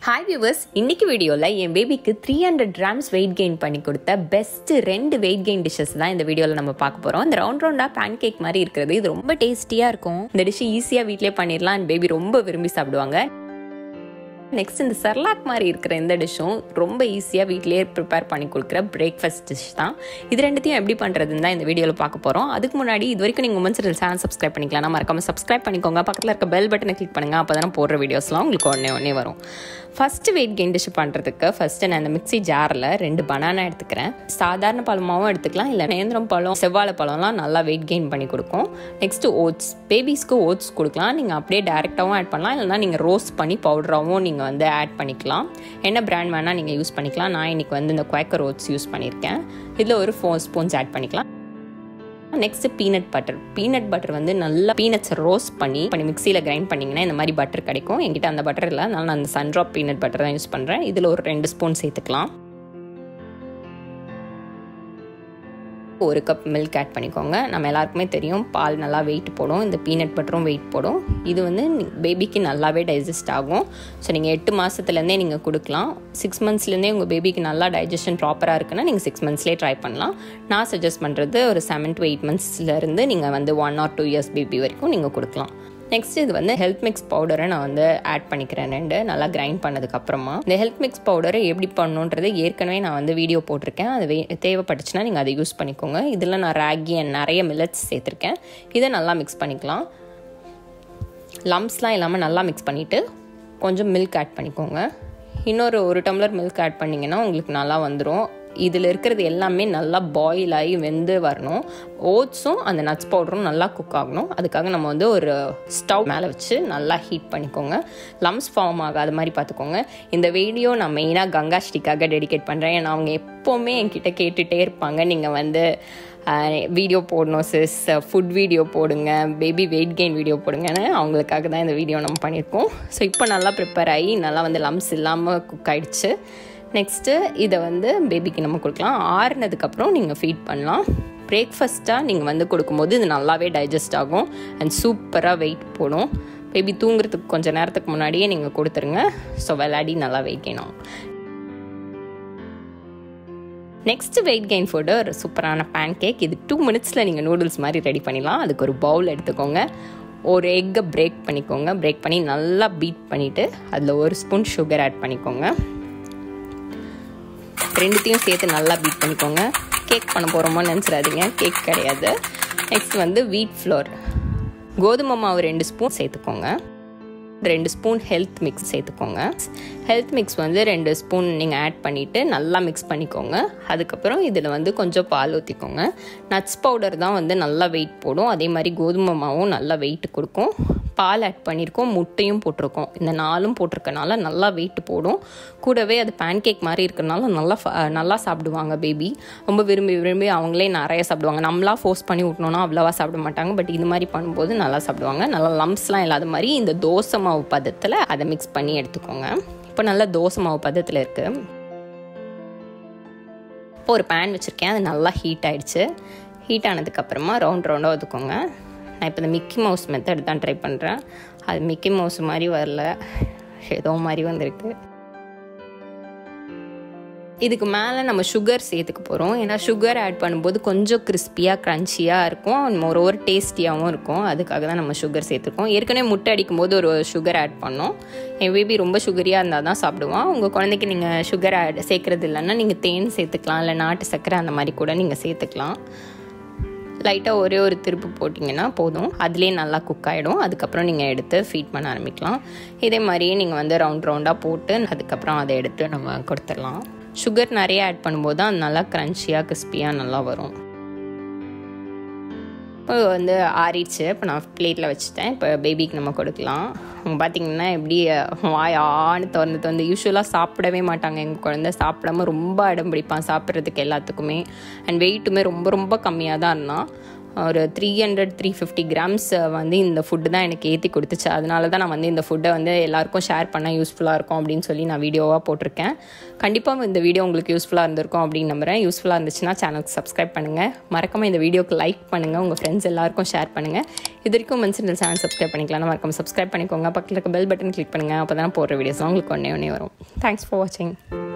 Hi viewers, இன்னைக்கு வீடியோல என் பேபிக்கு 300 grams weight gain பண்ணி கொடுத்த பெஸ்ட் 2 weight gain dishes தான் இந்த வீடியோல நம்ம பார்க்க போறோம். இந்த ரவுண்டா pancake மாதிரி இருக்குது. இது ரொம்ப டேஸ்டியா இருக்கும். இந்த டிஷ் ஈஸியா வீட்லயே பண்ணிரலாம். and பேபி ரொம்ப விரும்பி சாப்பிடுவாங்க. நெக்ஸ்ட் இந்த சர்லாக் மாதிரி இருக்கிற இந்த டிஷ்ஷும் ரொம்ப ஈஸியாக வீட்லேயே ப்ரிப்பேர் பண்ணி கொடுக்குற பிரேக்ஃபாஸ்ட் டிஷ் தான். இது ரெண்டுத்தையும் எப்படி பண்ணுறதுன்னு தான் இந்த வீடியோவில் பார்க்க போகிறோம். அதுக்கு முன்னாடி இது வரைக்கும் நீங்கள் உமன்ஸ் சேனல் சப்ஸ்கிரைப் பண்ணிக்கலாம். மறக்காம சப்ஸ்கிரைப் பண்ணிக்கோங்க. பக்கத்தில் இருக்க பெல் பட்டனை கிளிக் பண்ணுங்கள். அப்போ தானே போடுற வீடியோஸ்லாம் உங்களுக்கு உடனே வரும். ஃபஸ்ட்டு வெயிட் கெயின் டிஷ் பண்ணுறதுக்கு ஃபஸ்ட்டு நான் இந்த மிக்ஸி ஜாரில் 2 பனானா எடுத்துக்கிறேன். சாதாரண பழமாகவும் எடுத்துக்கலாம், இல்லை நேந்திரம் பழம் செவ்வாழை பழம்லாம் நல்லா வெயிட் கெயின் பண்ணி கொடுக்கும். நெக்ஸ்ட்டு ஓட்ஸ், பேபிஸ்க்கு ஓட்ஸ் கொடுக்கலாம். நீங்கள் அப்படியே டேரெக்டாகவும் ஆட் பண்ணலாம், இல்லைனா நீங்கள் ரோஸ்ட் பண்ணி பவுடராகவும் நீங்கள் ஆட் பண்ணிக்கலாம். என்ன பிராண்ட் வேணால் நீங்கள் யூஸ் பண்ணிக்கலாம். நான் இன்றைக்கி இந்த குவாக்கர் ஓட்ஸ் யூஸ் பண்ணியிருக்கேன். இதில் ஒரு 4 ஸ்பூன்ஸ் ஆட் பண்ணிக்கலாம். நெக்ஸ்ட்டு பீனட் பட்டர் நல்லா பீனட்ஸை ரோஸ்ட் பண்ணி மிக்சியில் கிரைண்ட் பண்ணிங்கன்னா இந்த மாதிரி பட்டர் கிடைக்கும். என்கிட்ட அந்த பட்டர் இல்லை, அதனால நான் அந்த சன்ட்ராப் பீனட் பட்டர் தான் யூஸ் பண்ணுறேன். இதில் ஒரு 2 ஸ்பூன் சேர்த்துக்கலாம். 1 கப் மில்க் ஆட் பண்ணிக்கோங்க. நம்ம எல்லாருக்குமே தெரியும் பால் நல்லா வெயிட் போடும், இந்த பீனட் பட்டரும் வெயிட் போடும். இது பேபிக்கு நல்லாவே டைஜஸ்ட் ஆகும். ஸோ நீங்கள் 8 மாதத்துலேருந்தே நீங்கள் கொடுக்கலாம். 6 மந்த்ஸ்லேருந்தே உங்கள் பேபிக்கு நல்லா டைஜஷன் ப்ராப்பராக இருக்குன்னா நீங்கள் 6 மந்த்ஸ்லேயே ட்ரை பண்ணலாம். நான் சஜஸ்ட் பண்ணுறது ஒரு 7 to 8 மந்த்ஸ்லேருந்து நீங்கள் 1 or 2 years பேபி வரைக்கும் நீங்கள் கொடுக்கலாம். நெக்ஸ்ட் இது ஹெல்த் மிக்ஸ் பவுடரை நான் ஆட் பண்ணிக்கிறேன். 2 நல்லா கிரைண்ட் பண்ணதுக்கப்புறமா இந்த ஹெல்த் மிக்ஸ் பவுடரை எப்படி பண்ணணுன்றது ஏற்கனவே நான் வீடியோ போட்டிருக்கேன். அது தேவைப்பட்டுச்சுன்னா நீங்கள் அதை யூஸ் பண்ணிக்கோங்க. இதில் நான் ராகி அண்ட் நிறைய மில்லட்ஸ் சேர்த்துருக்கேன். இதை நல்லா மிக்ஸ் பண்ணிக்கலாம். லம்ஸ்லாம் இல்லாமல் நல்லா மிக்ஸ் பண்ணிவிட்டு கொஞ்சம் மில்க் ஆட் பண்ணிக்கோங்க. இன்னொரு 1 டம்ளர் மில்க் ஆட் பண்ணிங்கன்னா உங்களுக்கு நல்லா வந்துடும். இதில் இருக்கிறது எல்லாமே நல்லா பாயில் ஆகி வெந்து வரணும். ஓட்ஸும் அந்த நட்ஸ் பவுடரும் நல்லா குக் ஆகணும். அதுக்காக நம்ம ஒரு ஸ்டவ் மேலே வச்சு நல்லா ஹீட் பண்ணிக்கோங்க. லம்ஸ் ஃபார்ம் ஆகாத மாதிரி பார்த்துக்கோங்க. இந்த வீடியோ நான் மெயினாக கங்காஸ்ரீக்காக டெடிகேட் பண்ணுறேன். ஏன்னா அவங்க எப்போவுமே என்கிட்ட கேட்டுகிட்டே இருப்பாங்க, நீங்கள் வீடியோ போடணும் சிஸ், ஃபுட் வீடியோ போடுங்க, பேபி வெயிட் கெயின் வீடியோ போடுங்கன்னு. அவங்களுக்காக தான் இந்த வீடியோ நம்ம பண்ணியிருக்கோம். ஸோ இப்போ நல்லா ப்ரிப்பேர் ஆகி நல்லா லம்ஸ் இல்லாமல் குக் ஆகிடுச்சு. நெக்ஸ்ட்டு இதை பேபிக்கு நம்ம கொடுக்கலாம். ஆறுனதுக்கப்புறம் நீங்கள் ஃபீட் பண்ணலாம். பிரேக்ஃபாஸ்ட்டாக நீங்கள் கொடுக்கும்போது இது நல்லாவே டைஜஸ்ட் ஆகும் அண்ட் சூப்பராக வெயிட் போடும். பேபி தூங்குறதுக்கு கொஞ்சம் நேரத்துக்கு முன்னாடியே நீங்கள் கொடுத்துருங்க. ஸோ விளையாடி நல்லா வெயிட் கெயின் ஆகும். நெக்ஸ்ட் வெயிட் கெயின் ஃபுட்டு ஒரு சூப்பரான பேன்கேக். இது 2 மினிட்ஸில் நீங்கள் நூடுல்ஸ் மாதிரி ரெடி பண்ணிடலாம். அதுக்கு ஒரு பவுல் எடுத்துக்கோங்க. ஒரு எக்கை பிரேக் பண்ணிக்கோங்க. பிரேக் பண்ணி நல்லா பீட் பண்ணிவிட்டு அதில் 1 ஸ்பூன் சுகர் ஆட் பண்ணிக்கோங்க. 2த்தையும் சேர்த்து நல்லா பீட் பண்ணிக்கோங்க. கேக் பண்ண போகிறோமோன்னு நினச்சிடாதீங்க, கேக் கிடையாது. நெக்ஸ்ட் வீட் ஃப்ளோர், கோதுமை மாவு 2 ஸ்பூன் சேர்த்துக்கோங்க. 2 ஸ்பூன் ஹெல்த் மிக்ஸ் சேர்த்துக்கோங்க. ஹெல்த் மிக்ஸ் 2 ஸ்பூன் நீங்கள் ஆட் பண்ணிவிட்டு நல்லா மிக்ஸ் பண்ணிக்கோங்க. அதுக்கப்புறம் இதில் கொஞ்சம் பால் ஊற்றிக்கோங்க. நட்ஸ் பவுடர் தான் நல்லா வெயிட் போடும். அதே மாதிரி கோதுமை மாவும் நல்லா வெயிட் கொடுக்கும். பால் ஆட் பண்ணியிருக்கோம், முட்டையும் போட்டிருக்கோம். இந்த 4ம் போட்டிருக்கனால நல்லா வெயிட் போடும். கூடவே அது பேன்கேக் மாதிரி இருக்கிறனால நல்லா சாப்பிடுவாங்க பேபி. ரொம்ப விரும்பி அவங்களே நிறைய சாப்பிடுவாங்க. நம்மளா ஃபோர்ஸ் பண்ணி விட்டணும்னா அவ்வளோவா சாப்பிட மாட்டாங்க. பட் இது மாதிரி பண்ணும்போது நல்லா சாப்பிடுவாங்க. நல்லா லம்ஸ்லாம் இல்லாத மாதிரி இந்த தோசை மாவு பதத்தில் அதை மிக்ஸ் பண்ணி எடுத்துக்கோங்க. இப்போ நல்லா தோசை மாவு பதத்தில் இருக்குது. இப்போ ஒரு பேன் வச்சுருக்கேன். அது நல்லா ஹீட் ஆகிடுச்சு. ஹீட் ஆனதுக்கப்புறமா ரவுண்டாக ஒதுக்கோங்க. நான் இப்போ இந்த மிக்கி மவுஸ் மெத்தட் தான் ட்ரை பண்ணுறேன். அது மிக்கி மவுஸ் மாதிரி வரல, ஏதோ மாதிரி வந்திருக்கு. இதுக்கு மேலே நம்ம சுகர் சேர்த்துக்க போகிறோம். ஏன்னா சுகர் ஆட் பண்ணும்போது கொஞ்சம் கிறிஸ்பியாக க்ரன்ச்சியாக இருக்கும், மோரோவர் டேஸ்டியாகவும் இருக்கும். அதுக்காக தான் நம்ம சுகர் சேர்த்துருக்கோம். ஏற்கனவே முட்டை அடிக்கும்போது ஒரு சுகர் ஆட் பண்ணோம். என் பேபி ரொம்ப சுகரியாக இருந்தால் தான் சாப்பிடுவான். உங்கள் குழந்தைக்கு நீங்கள் சுகர் சேர்க்குறது இல்லைன்னா நீங்கள் தேன் சேர்த்துக்கலாம், இல்லை நாட்டு சர்க்கரை அந்த மாதிரி கூட நீங்கள் சேர்த்துக்கலாம். லைட்டாக ஒரு திருப்பு போட்டிங்கன்னா போதும், அதுலேயே நல்லா குக் ஆகிடும். அதுக்கப்புறம் நீங்கள் எடுத்து ஃபீட் பண்ண ஆரம்பிக்கலாம். இதே மாதிரியே நீங்கள் ரவுண்டாக போட்டு அதுக்கப்புறம் அதை எடுத்து நம்ம கொடுத்துடலாம். சுகர் நிறைய ஆட் பண்ணும்போது தான் அது நல்லா க்ரன்ச்சியாக கிறிஸ்பியாக நல்லா வரும். இப்போ ஆறிடுச்சு. இப்போ நான் பிளேட்டில் வச்சுட்டேன். இப்போ பேபிக்கு நம்ம கொடுக்கலாம். அவங்க பார்த்திங்கன்னா எப்படி வாய் ஆன்னு திறந்து யூஸ்வலாக சாப்பிடவே மாட்டாங்க. எங்கள் குழந்தை சாப்பிடாம ரொம்ப அடம் பிடிப்பான் சாப்பிட்றதுக்கு எல்லாத்துக்குமே. அண்ட் வெயிட்டுமே ரொம்ப கம்மியாக தான் இருந்தான். ஒரு 300-350 கிராம்ஸ் வந்து இந்த ஃபுட்டு தான் எனக்கு ஏற்றி கொடுத்துச்சு. அதனால தான் நான் வந்து இந்த ஃபுட்டை வந்து எல்லாருக்கும் ஷேர் பண்ணால் யூஸ்ஃபுல்லாக இருக்கும் அப்படின்னு சொல்லி நான் வீடியோவாக போட்டிருக்கேன். கண்டிப்பாக இந்த வீடியோ உங்களுக்கு யூஸ்ஃபுல்லாக இருந்திருக்கும் அப்படின்னு நம்புகிறேன். யூஸ்ஃபுல்லாக இருந்துச்சுன்னா சேனலுக்கு சப்ஸ்கிரைப் பண்ணுங்கள். மறக்காமல் இந்த வீடியோக்கு லைக் பண்ணுங்கள், உங்கள் ஃப்ரெண்ட்ஸ் எல்லாருக்கும் ஷேர் பண்ணுங்கள். இது வரைக்கும் மன்சில் சேனல் சப்ஸ்கிரைப் பண்ணிக்கலாம், மறக்காமல் சப்ஸ்கிரைப் பண்ணிக்கோங்க. பக்கத்தில் இருக்க பெல் பட்டன் கிளிக் பண்ணுங்கள். அப்போ தான் போடுற வீடியோஸ்லாம் உங்களுக்கு ஒன்றே வரும். தேங்க்ஸ் ஃபார் வாட்சிங்.